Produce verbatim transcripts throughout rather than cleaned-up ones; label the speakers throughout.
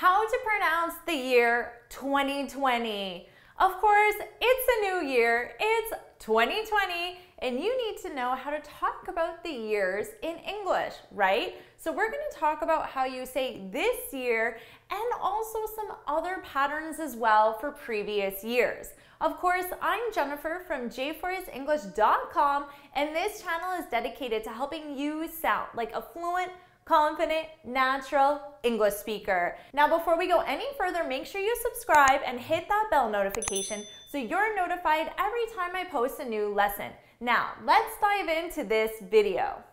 Speaker 1: how to pronounce the year twenty twenty. Of course, it's a new year, it's twenty twenty, and you need to know how to talk about the years in English, right? So we're going to talk about how you say this year and also some other patterns as well for previous years. Of course, I'm Jennifer from J Forrest English dot com, and this channel is dedicated to helping you sound like a fluent, confident, natural English speaker. Now, before we go any further, make sure you subscribe and hit that bell notification so you're notified every time I post a new lesson. Now, let's dive into this video.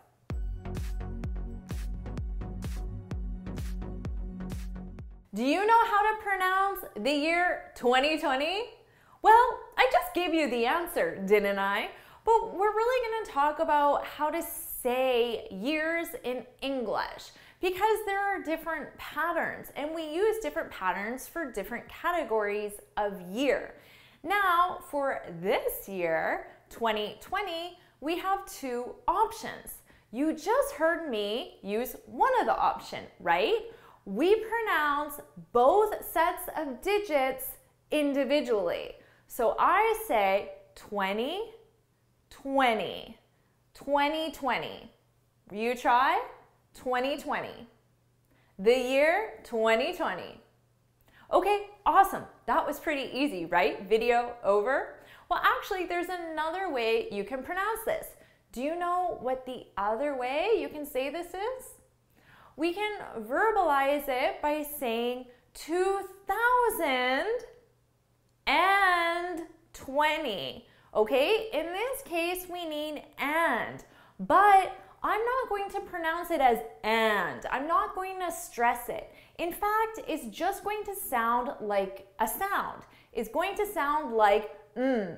Speaker 1: Do you know how to pronounce the year twenty twenty? Well, I just gave you the answer, didn't I? But we're really going to talk about how to say years in English because there are different patterns and we use different patterns for different categories of year. Now, for this year, twenty twenty, we have two options. You just heard me use one of the options, right? We pronounce both sets of digits individually. So I say twenty twenty, twenty twenty. You try twenty twenty. The year twenty twenty. Okay, awesome. That was pretty easy, right? Video over. Well, actually, there's another way you can pronounce this. Do you know what the other way you can say this is? We can verbalize it by saying two thousand twenty. Okay, in this case, we need and, but I'm not going to pronounce it as and. I'm not going to stress it. In fact, it's just going to sound like a sound. It's going to sound like mm,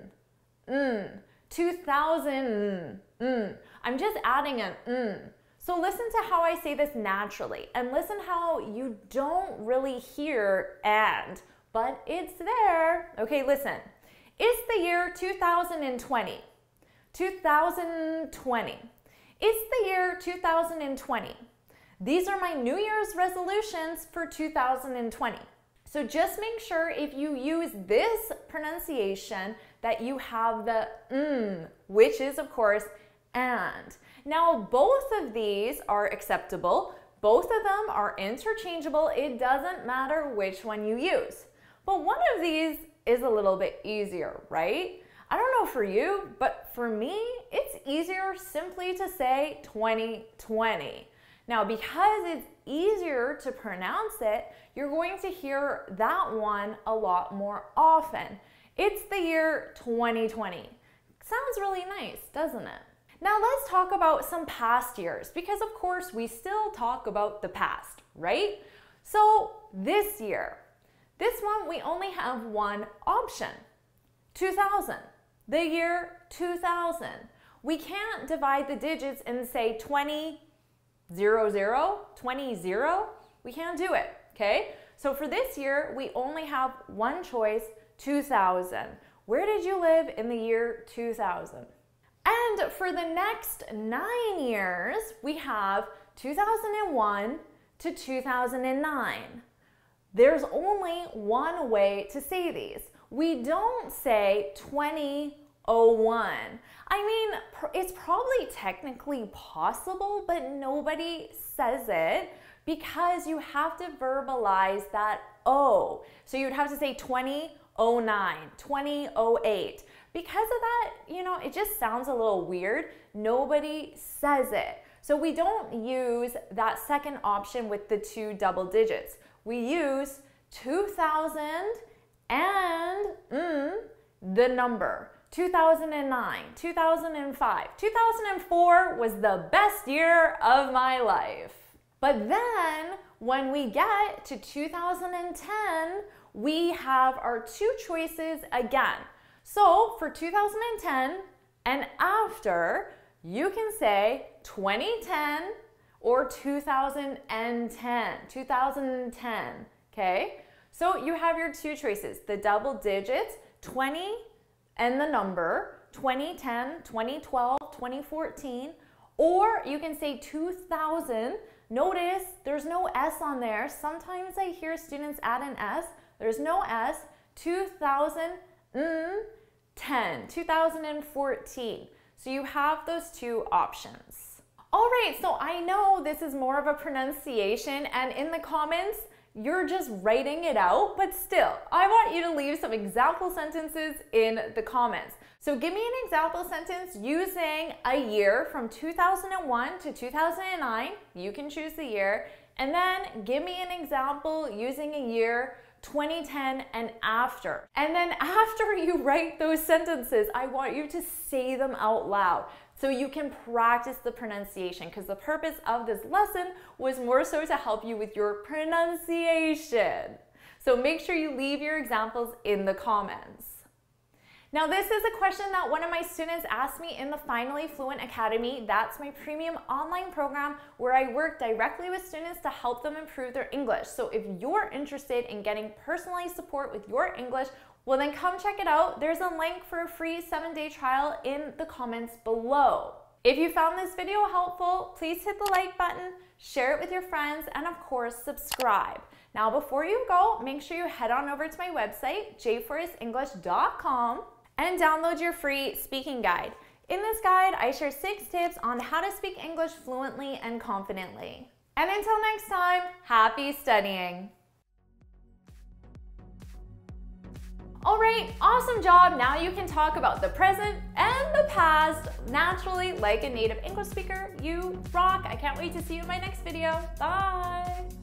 Speaker 1: mm, two thousand, mm. I'm just adding an mm. So listen to how I say this naturally and listen how you don't really hear and, but it's there. Okay, listen. It's the year two thousand twenty. two thousand twenty. It's the year two thousand twenty. These are my New Year's resolutions for two thousand twenty. So just make sure if you use this pronunciation that you have the mm, which is of course and. Now both of these are acceptable. Both of them are interchangeable. It doesn't matter which one you use. But one of these is a little bit easier, right? I don't know for you, but for me, it's easier simply to say twenty twenty. Now, because it's easier to pronounce it, you're going to hear that one a lot more often. It's the year twenty twenty. Sounds really nice, doesn't it? Now let's talk about some past years because of course we still talk about the past, right? So this year, this one we only have one option, two thousand. The year two thousand. We can't divide the digits and say twenty, zero, zero, twenty, zero. We can't do it, okay? So for this year, we only have one choice, two thousand. Where did you live in the year two thousand? And for the next nine years, we have two thousand one to two thousand nine. There's only one way to say these. We don't say twenty oh one. I mean, it's probably technically possible, but nobody says it because you have to verbalize that O. So you'd have to say twenty oh nine, twenty oh eight. Because of that, you know, it just sounds a little weird. Nobody says it. So we don't use that second option with the two double digits. We use two thousand and mm, the number. two thousand nine, two thousand five, two thousand four was the best year of my life. But then when we get to two thousand ten, we have our two choices again. So for two thousand ten and after, you can say twenty ten or two thousand ten, two thousand ten, okay? So you have your two choices, the double digits, twenty and the number, twenty ten, twenty twelve, twenty fourteen, or you can say two thousand Notice there's no S on there. Sometimes I hear students add an S. There's no S. two thousand ten, two thousand fourteen. So you have those two options. All right, so I know this is more of a pronunciation, and in the comments, you're just writing it out, but still, I want you to leave some example sentences in the comments. So give me an example sentence using a year from two thousand one to two thousand nine. You can choose the year. And then give me an example using a year twenty ten and after. And then after you write those sentences, I want you to say them out loud so you can practice the pronunciation, because the purpose of this lesson was more so to help you with your pronunciation. So make sure you leave your examples in the comments. Now, this is a question that one of my students asked me in the Finally Fluent Academy. That's my premium online program where I work directly with students to help them improve their English. So if you're interested in getting personalized support with your English, well then come check it out. There's a link for a free seven day trial in the comments below. If you found this video helpful, please hit the like button, share it with your friends, and of course, subscribe. Now, before you go, make sure you head on over to my website, j forrest english dot com, and download your free speaking guide. In this guide, I share six tips on how to speak English fluently and confidently. And until next time, happy studying. All right, awesome job. Now you can talk about the present and the past naturally like a native English speaker. You rock. I can't wait to see you in my next video. Bye.